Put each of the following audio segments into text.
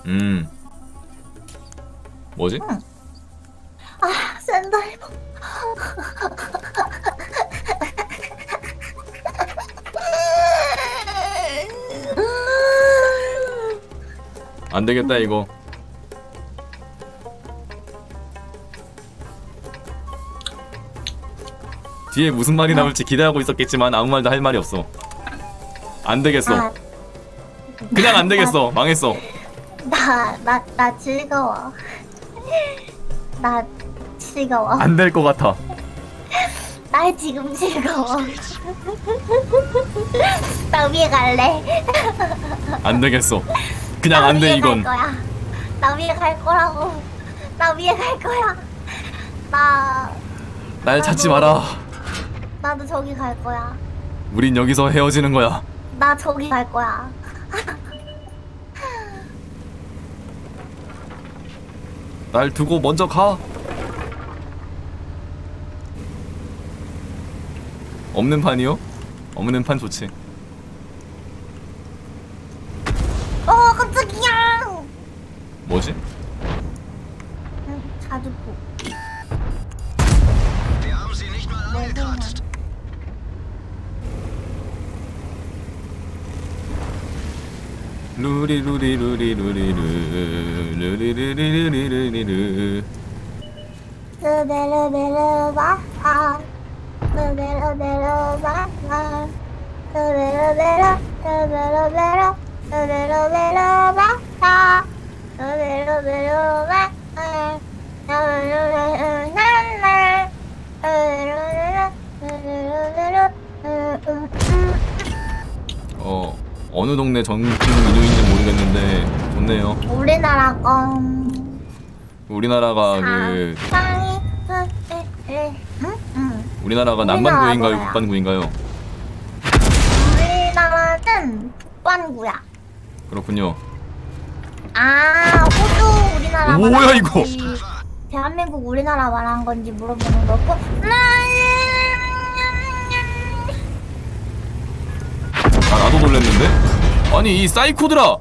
뭐지? 응. 아, 샌드이버. 안 되겠다 이거. 뒤에 무슨 말이 나올지 기대하고 있었겠지만 아무 말도 할 말이 없어. 안 되겠어. 그냥 안 되겠어. 망했어. 나 즐거워. 나 즐거워. 안 될 것 같아. 나 지금 즐거워. 나 위에 갈래. 안 되겠어. 그냥 안 돼 이건. 나 위에 갈 거라고. 나 위에 갈 거야. 날 찾지 마라. 나도 저기 갈 거야. 우린 여기서 헤어지는 거야. 나 저기 갈 거야. 날 두고 먼저 가. 없는 판이요? 없는 판 좋지. 깜짝이야. 뭐지? 자주포. 루리 루리 루리 루리 루리리리리리리리리 르베르베르 바하 르베르베르 바하 르베르베르 르베르베르 르베르베르 바하 르베르베르 바하 르베르베르 나나 르베르베르 어느 동네 전통 인형인지 모르겠는데 좋네요. 우리나라가 우리나라가 남반구인가요, 북반구인가요? 우리나라는 북반구야. 그렇군요. 호주 우리나라 뭐야 이거? 대한민국 우리나라 말한 건지 물어보는 거고. 나도 놀랬는데? 아니 이 사이코들아!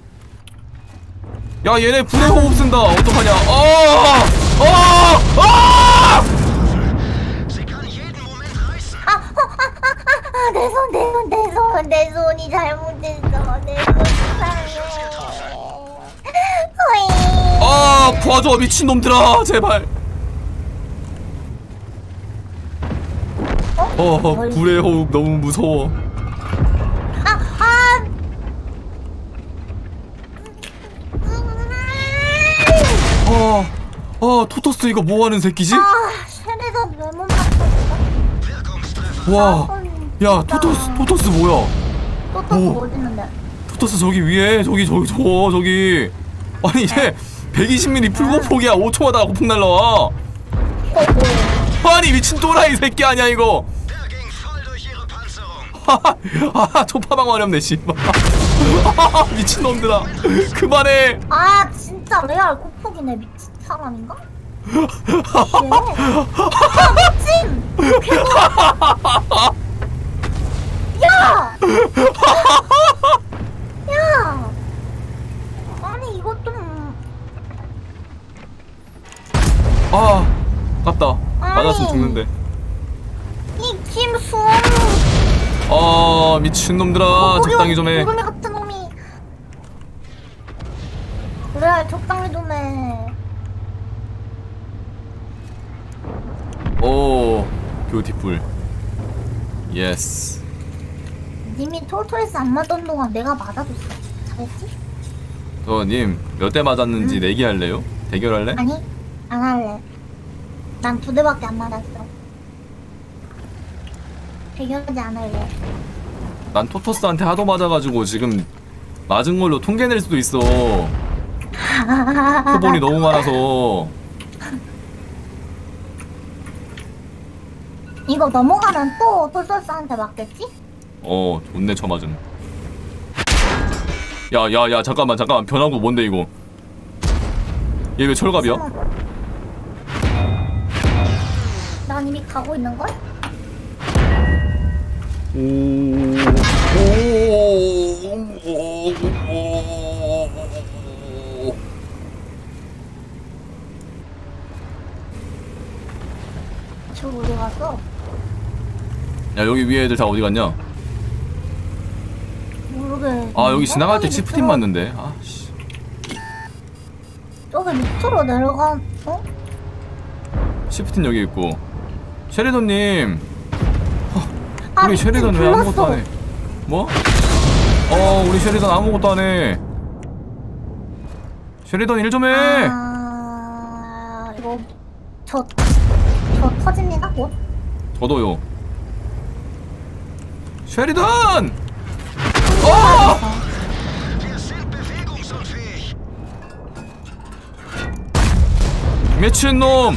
야 얘네 불의 호흡 쓴다. 어떡하냐? 내 손이 잘못됐어. 내 손 이상해. 도와줘 미친놈들아 제발. 불의 호흡 너무 무서워. 토토스 이거 뭐하는 새끼지? 세례가 몇번 맞췄어? 와, 야 토토스 뭐야? 토토스 어디 있는데? 토토스 저기 위에 저기 아니 이제 120mm 풀고폭이야. 5초마다 고폭 날라와. 아니 미친 또라이 새끼 아니야 이거. 초파방 어렵네 씨발. 미친놈들아 그만해. 진짜 레알 고폭이네. 미친 사람인가? 미친! 야! 야! 아니 이것 좀... 아깝다. 맞았으면 죽는데. 이 김수원 미친놈들아 적당히 좀해. 고구미 같은 놈이. 그래 적당히 좀해. 뷰티풀. 예스. 님이 톨토레스 안 맞던 동안 내가 맞아줬어. 잘했지? 님 몇 대 맞았는지 내기할래요? 대결할래? 아니 안 할래. 난 2대밖에 안 맞았어. 대결하지 않을래. 난 토토스한테 하도 맞아가지고 지금 맞은 걸로 통계 낼 수도 있어. 표본이 너무 많아서. 이거 넘어가면 또 톨토스한테 맞겠지? 좋네 쳐맞음. 야 잠깐만 변화구 뭔데 이거? 얘 왜 철갑이야? 난 이미 가고 있는걸? 갔어? 야 여기 위에 애들 다 어디 갔냐? 모르게. 아 여기 지나갈 때 시프팀 맞는데. 아씨. 저기 밑으로 내려가. 어? 시프팀 여기 있고. 쉐리던님. 아, 우리 쉐리던 왜 불렀어. 아무것도 안 해? 뭐? 우리 쉐리던 아무것도 안 해. 쉐리던 일 좀 해. 이거 저 터집니다. 뭐? 저도요. 쉐리던! 미친놈!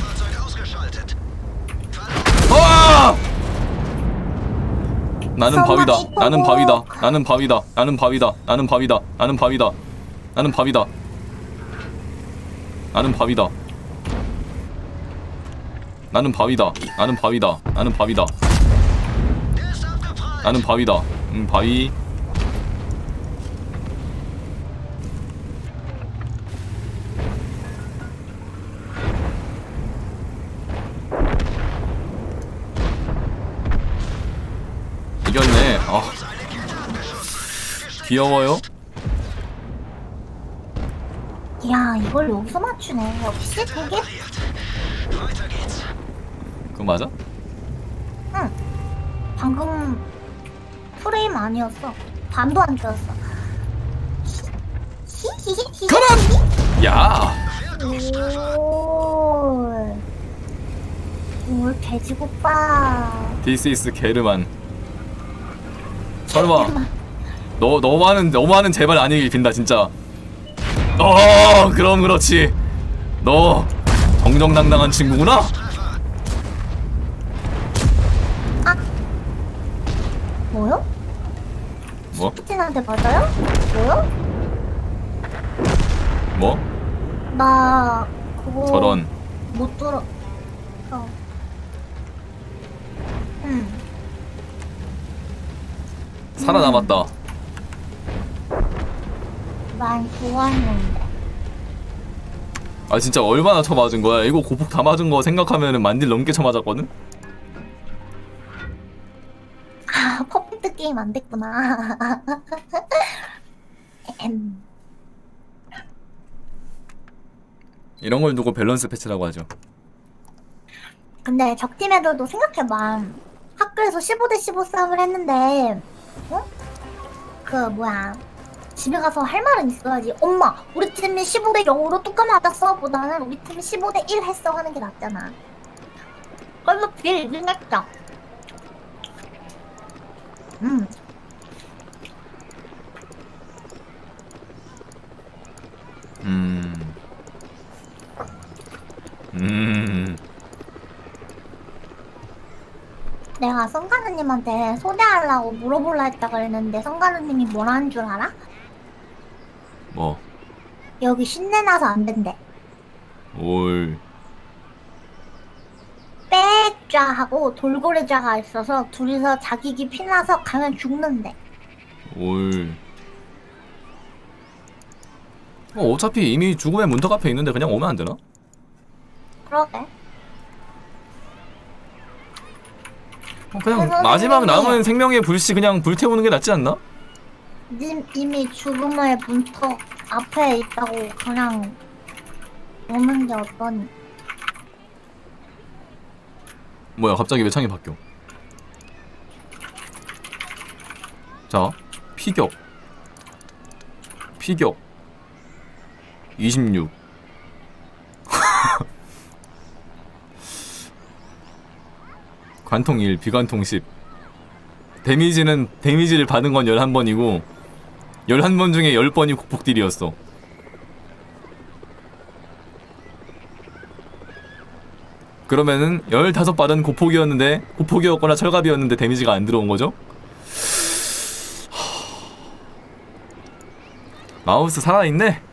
나는 바위다. 나는 바위다. 나는 바위다. 나는 바위다. 나는 바위다. 나는 바위다. 나는 바위다. 나는 바위다. 나는 바위다. 나는 바위다. 나는 바위다. 나는 바위다. 바위. 이겼네. 귀여워요? 야, 이걸 여기서 맞추네. 역시 되게. 그거 맞아? 응. 방금 프레임 아니었어. 반도 안 들었어. 가라! 야! 올 돼지국밥. This is 게르만. 설마 너만은 제발 아니길 빈다 진짜. 그럼 그렇지. 너 정정당당한 친구구나. 뭐요? 뭐? 스티한테 맞아요? 뭐요? 뭐? 나 그거 저런. 못 들어. 살아남았다. 난 좋았는데. 아 진짜 얼마나 쳐맞은 거야? 이거 고폭 다 맞은 거 생각하면은 만딜 넘게 쳐맞았거든? 퍼펙트 게임 안 됐구나. 이런 걸 두고 밸런스 패치라고 하죠. 근데 적팀 애들도 생각해봐. 학교에서 15대15 싸움을 했는데, 그 뭐야, 집에 가서 할 말은 있어야지. 엄마, 우리 팀이 15대0으로 뚜까 맞았어 보다는 우리 팀이 15대1 했어 하는 게 낫잖아. 그래서 뒤에 이긴 했죠. 내가 성가르님한테 소개하려고 물어볼라 했다 그랬는데 성가르님이 뭐라는 줄 알아? 뭐? 여기 신내나서 안 된대. 올. 빼좌하고 돌고래좌가 있어서 둘이서 자기기 피나서 가면 죽는데. 올. 어차피 이미 죽음의 문턱 앞에 있는데 그냥 오면 안 되나? 그러게. 그냥 마지막 남은 생명의 불씨 그냥 불태우는 게 낫지 않나? 님 이미 죽음의 문턱 앞에 있다고 그냥 오는 게 어떠니? 뭐야 갑자기 왜 창이 바뀌어? 자 피격 26 관통 1, 비관통 10 데미지를 받은 건 11번이고 11번 중에 10번이 고폭딜이었어. 그러면은 15발은 고폭이었는데 고폭이었거나 철갑이었는데 데미지가 안 들어온 거죠? 마우스 살아있네?